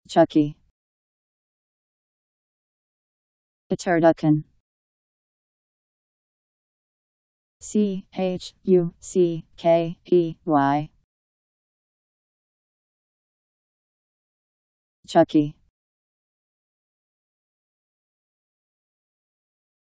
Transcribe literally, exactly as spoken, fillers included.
Chucky. A turducken. C H U C K E Y. Chucky.